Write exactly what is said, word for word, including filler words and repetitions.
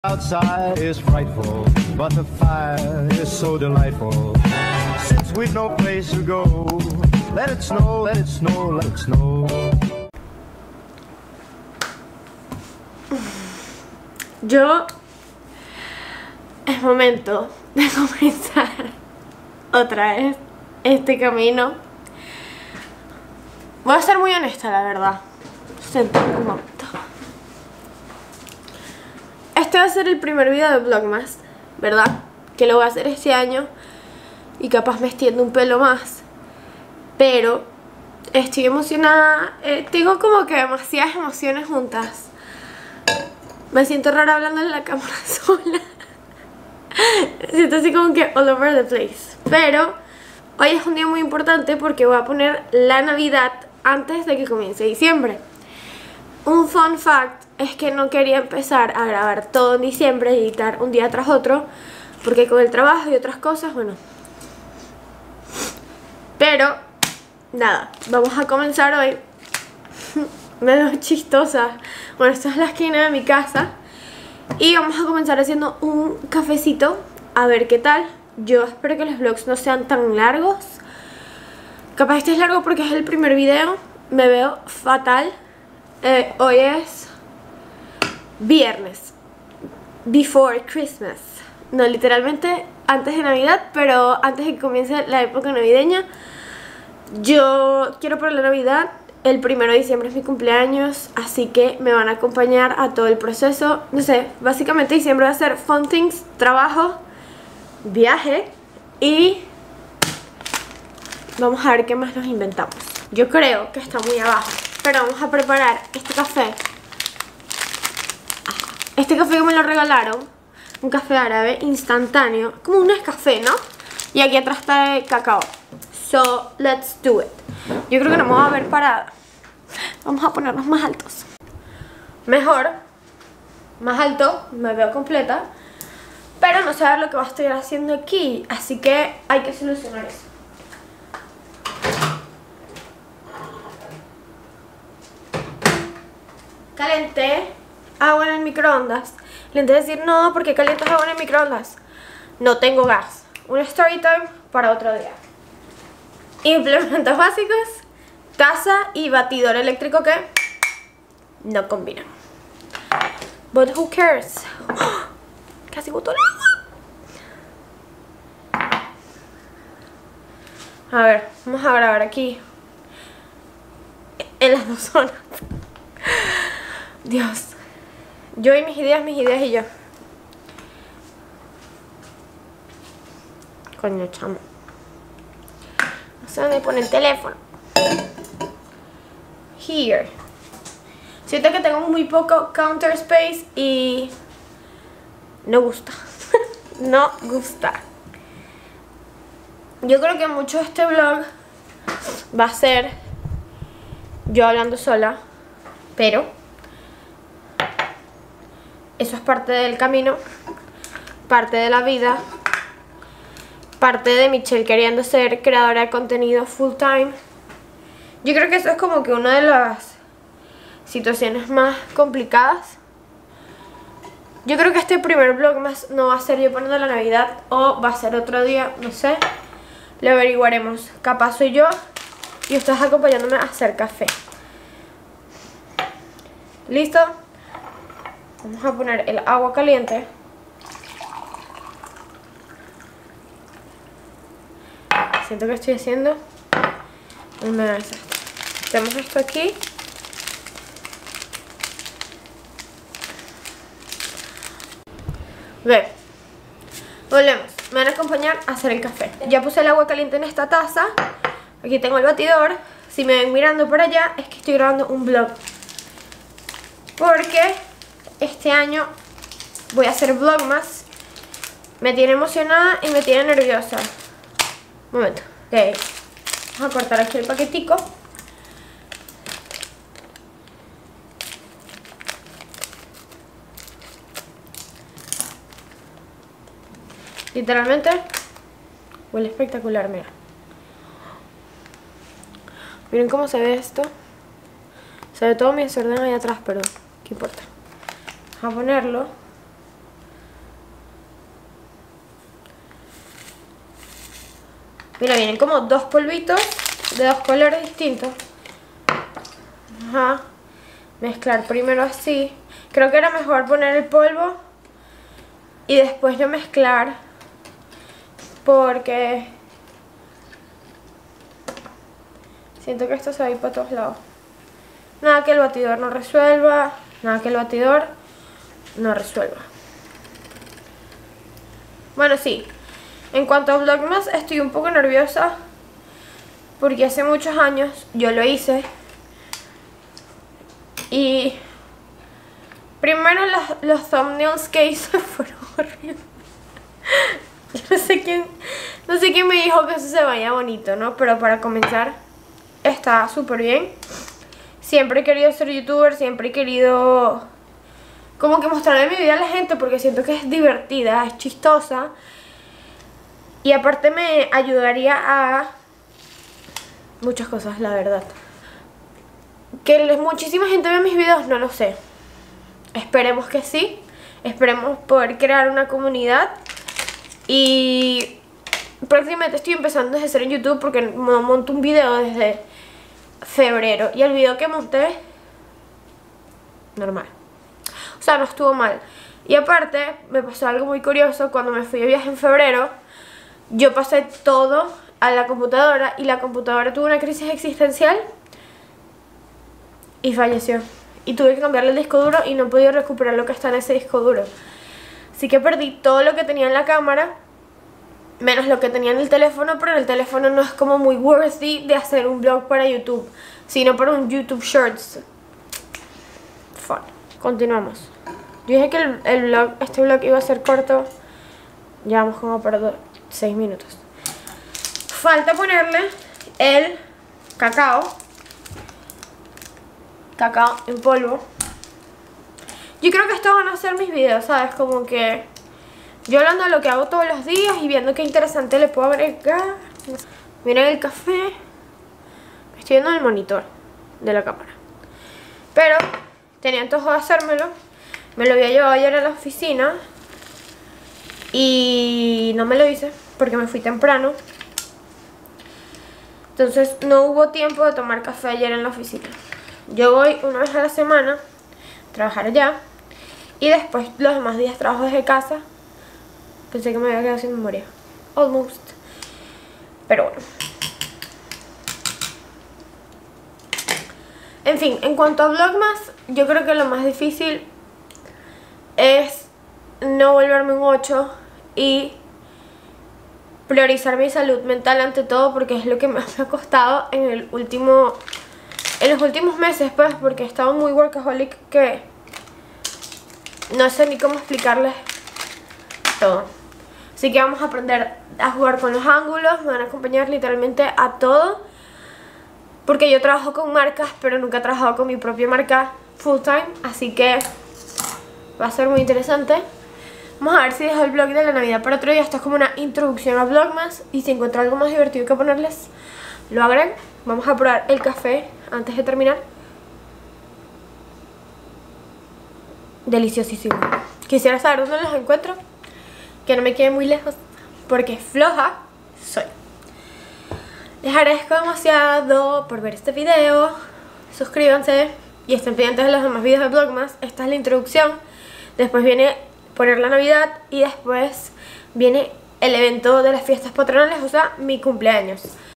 Outside is frightful, but the fire is so delightful. Since we've no place to go, let it snow, let it snow, let it snow. Yo... es momento de comenzar otra vez este camino. Voy a ser muy honesta, la verdad. Sentarme un momento. Este va a ser el primer video de Vlogmas, ¿verdad? Que lo voy a hacer este año y capaz me extiendo un pelo más. Pero estoy emocionada. eh, Tengo como que demasiadas emociones juntas. Me siento rara hablando en la cámara sola. Me siento así como que all over the place. Pero hoy es un día muy importante porque voy a poner la Navidad antes de que comience diciembre. Un fun fact es que no quería empezar a grabar todo en diciembre y editar un día tras otro, porque con el trabajo y otras cosas, bueno. Pero, nada, vamos a comenzar hoy. Me veo chistosa. Bueno, esta es la esquina de mi casa. Y vamos a comenzar haciendo un cafecito, a ver qué tal. Yo espero que los vlogs no sean tan largos. Capaz este es largo porque es el primer video. Me veo fatal. Eh, hoy es viernes, before Christmas. No, literalmente antes de Navidad, pero antes de que comience la época navideña. Yo quiero por la Navidad. El primero de diciembre es mi cumpleaños, así que me van a acompañar a todo el proceso. No sé, básicamente diciembre va a ser fun things, trabajo, viaje y vamos a ver qué más nos inventamos. Yo creo que está muy abajo, pero vamos a preparar este café. Este café que me lo regalaron, un café árabe instantáneo, como un Nescafé, ¿no? Y aquí atrás está el cacao. So, let's do it. Yo creo que no me voy a ver parada. Vamos a ponernos más altos. Mejor, más alto, me veo completa. Pero no sé lo que va a estar haciendo aquí, así que hay que solucionar eso. Calenté agua en el microondas. Le intenté decir no, porque calientas agua en el microondas. No tengo gas. Un story time para otro día. Implementos básicos: taza y batidor eléctrico que no combinan. But who cares? ¡Oh! Casi botó el agua. A ver, vamos a grabar aquí en las dos zonas. Dios. Yo y mis ideas, mis ideas y yo. Coño, chamo. No sé dónde pone el teléfono. Here. Siento que tengo muy poco counter space y no gusta. No gusta. Yo creo que mucho de este vlog va a ser yo hablando sola, pero eso es parte del camino, parte de la vida, parte de Michelle queriendo ser creadora de contenido full time. Yo creo que eso es como que una de las situaciones más complicadas. Yo creo que este primer vlog más no va a ser yo poniendo la Navidad, o va a ser otro día, no sé. Lo averiguaremos. Capaz soy yo y ustedes acompañándome a hacer café. ¿Listo? Vamos a poner el agua caliente. Siento que estoy haciendo una desastre. Tenemos esto aquí. Ve, volvemos. Me van a acompañar a hacer el café. Ya puse el agua caliente en esta taza. Aquí tengo el batidor. Si me ven mirando por allá, es que estoy grabando un vlog, porque este año voy a hacer Vlogmas. Me tiene emocionada y me tiene nerviosa. Un momento. Ok. Vamos a cortar aquí el paquetico. Literalmente huele espectacular, mira. Miren cómo se ve esto. Se ve todo mi desorden ahí atrás, pero ¿qué importa? Vamos a ponerlo Mira, vienen como dos polvitos de dos colores distintos. Ajá. Mezclar primero así. Creo que era mejor poner el polvo y después yo mezclar, porque siento que esto se va a ir para todos lados. Nada que el batidor no resuelva. Nada que el batidor no resuelva. Bueno, sí. En cuanto a Vlogmas, estoy un poco nerviosa porque hace muchos años yo lo hice. Y primero los, los thumbnails que hice fueron horribles. Yo no sé quién, no sé quién me dijo que eso se vaya bonito, ¿no? Pero para comenzar, está súper bien. Siempre he querido ser youtuber, siempre he querido como que mostrarle mi vida a la gente, porque siento que es divertida, es chistosa. Y aparte me ayudaría a muchas cosas, la verdad. Que muchísima gente vea mis videos, no lo sé. Esperemos que sí. Esperemos poder crear una comunidad. Y próximamente estoy empezando desde cero en YouTube, porque monto un video desde febrero. Y el video que monté, normal. O sea, no estuvo mal. Y aparte, me pasó algo muy curioso. Cuando me fui de viaje en febrero, yo pasé todo a la computadora y la computadora tuvo una crisis existencial y falleció. Y tuve que cambiarle el disco duro y no he podido recuperar lo que está en ese disco duro. Así que perdí todo lo que tenía en la cámara, menos lo que tenía en el teléfono, pero en el teléfono no es como muy worthy de hacer un vlog para YouTube, sino para un YouTube Shorts. Fun. Continuamos. Yo dije que el, el vlog, este vlog iba a ser corto. Ya vamos como para seis minutos. Falta ponerle el cacao. Cacao en polvo. Yo creo que estos van a ser mis videos, ¿sabes? Como que yo hablando de lo que hago todos los días y viendo qué interesante le puedo agregar. Miren el café. Estoy viendo en el monitor de la cámara. Pero tenía antojo de hacérmelo. Me lo había llevado ayer a la oficina y no me lo hice porque me fui temprano. Entonces no hubo tiempo de tomar café ayer en la oficina. Yo voy una vez a la semana a trabajar allá y después los demás días trabajo desde casa. Pensé que me había quedado sin memoria. Almost. Pero bueno. En fin, en cuanto a Vlogmas, yo creo que lo más difícil es no volverme un ocho y priorizar mi salud mental ante todo, porque es lo que más me ha costado en el último en los últimos meses, pues, porque he estado muy workaholic que no sé ni cómo explicarles todo. Así que vamos a aprender a jugar con los ángulos, me van a acompañar literalmente a todo, porque yo trabajo con marcas, pero nunca he trabajado con mi propia marca full time, así que va a ser muy interesante. Vamos a ver si dejo el vlog de la Navidad para otro día. Esto es como una introducción a Vlogmas, y si encuentro algo más divertido que ponerles, lo agrego. Vamos a probar el café antes de terminar. Deliciosísimo. Quisiera saber dónde los encuentro, que no me quede muy lejos, porque floja soy. Les agradezco demasiado por ver este video. Suscríbanse y estén pendientes de los demás videos de Vlogmas. Esta es la introducción. Después viene poner la Navidad y después viene el evento de las fiestas patronales, o sea, mi cumpleaños.